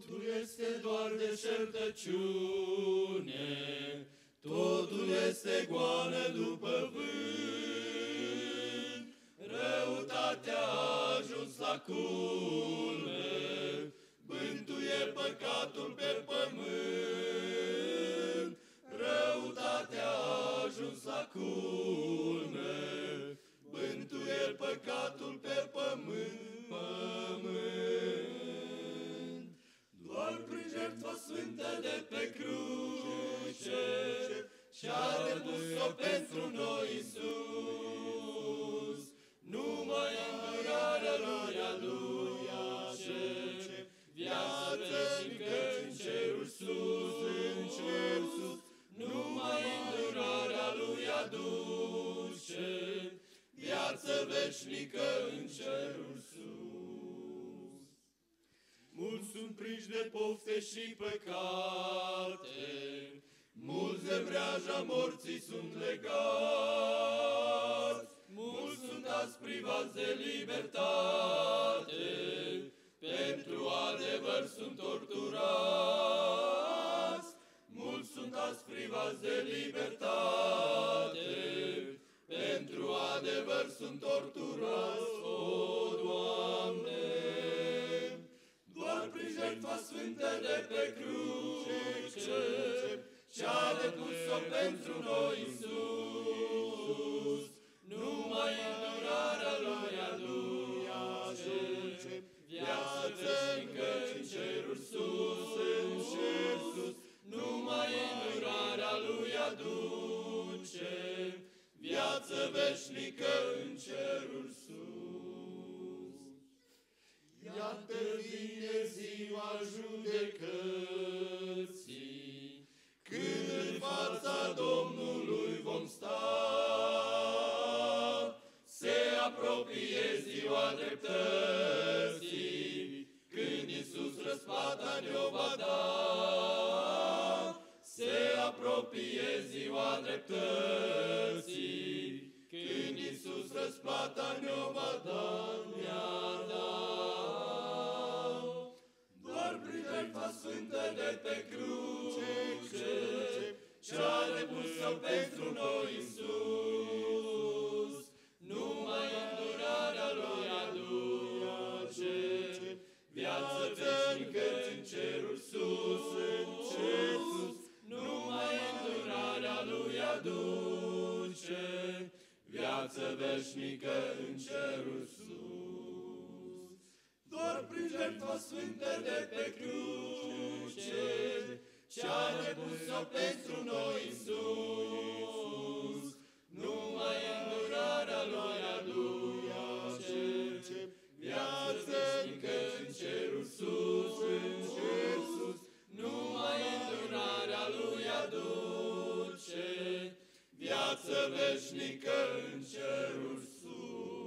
Totul este doar deșertăciune, totul este goană după vânt. Răutatea a ajuns la culme, bântuie păcatul pe pământ. Răutatea a ajuns la culme, bântuie păcatul pe pământ. Doar prin jertfa sfântă de pe cruce și-a depus-o pentru noi Iisus. Numai îndurarea Lui aduce viață veșnică în cerul sus. Numai îndurarea Lui aduce viață veșnică în cerul sus. Mulți sunt prinși de pofte și păcate, mulți de mreaja morții sunt legați, mulți sunt azi privați de libertate, pentru adevăr sunt torturați. Mulți sunt azi privați de libertate, pentru adevăr sunt torturați, o Doamne. Doar prin jertfa sfântă de pe cruce și-a depus-o pentru noi Iisus. Numai îndurarea Lui aduce viață veșnică în cerul sus. Numai îndurarea Lui aduce viață veșnică în cerul sus. Iată vine ziua judecății, când în fața Domnului vom sta. Se apropie ziua dreptății, când Iisus răsplata ne-o va da. Se apropie ziua dreptății, când Iisus răsplata ne-o va da, ne-a dat. Doar prin jertfa sfântă de pe cruce și-a depus-o pentru noi Iisus. Numai îndurarea Lui aduce viață veșnică în cerul sus. Numai îndurarea Lui aduce viață veșnică în cerul sus. Doar prin jertfa sfântă de pe cruce și-a depus-o pentru noi Iisus. Numai îndurarea Lui aduce viață veșnică în cerul sus. Numai îndurarea Lui aduce viață veșnică în cerul sus.